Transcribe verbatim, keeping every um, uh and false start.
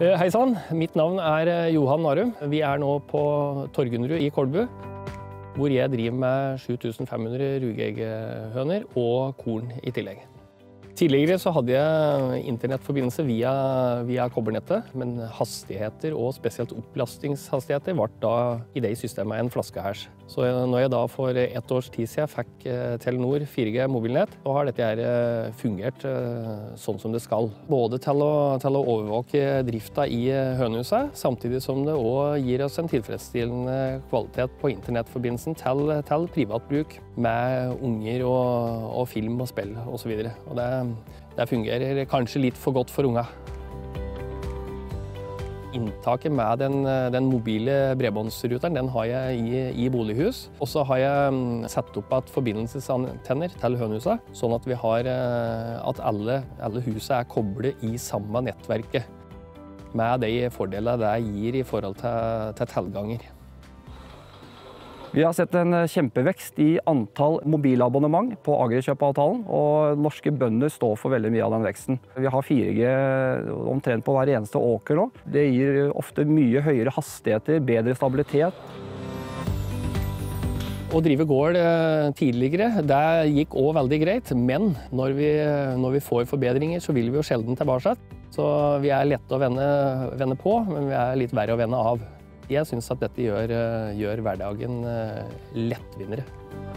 Hei sann, mitt navn er Johan Narum. Vi er nå på Torgunrud i Kolbu, hvor jeg driver med sju tusen fem hundre rugeegghøner og korn i tillegg. Tidligere så hadde jeg internettforbindelse via, via kobbernettet, men hastigheter og spesielt opplastningshastigheter ble da i det systemet en flaskehers. Så når jeg da for ett års tid siden fikk Telenor fire G mobilnett, så har dette her fungert sånn som det skal. Både til å, til å overvåke drifta i hønehuset, samtidig som det også gir oss en tilfredsstillende kvalitet på internettforbindelsen til, til privatbruk med unger og, og film og spill og så videre. Og det, det fungerer kanskje litt for godt for unger. Inntaket med den, den mobile bredbåndsruteren den har jeg i, i bolighus. Og så har jeg satt opp at forbindelsesantenner til hønehuset, sånn at vi har at alle, alle huset er koblet i samme nettverket, med de fordelene det gir i forhold til, til tilganger. Vi har sett en kjempevekst i antall mobilabonnement på Agri-kjøp-avtalen, og norske bønder står for veldig mye av den veksten. Vi har fire G omtrent på hver eneste åker nå. Det gir ofte mye høyere hastigheter, bedre stabilitet. Å drive gård tidligere, det gikk også veldig greit, men når vi, når vi får forbedringer, så vil vi jo sjelden tilbake. Så vi er lette å vende, vende på, men vi er litt verre å vende av. Jeg synes at dette gjør, gjør hverdagen lettvinnere.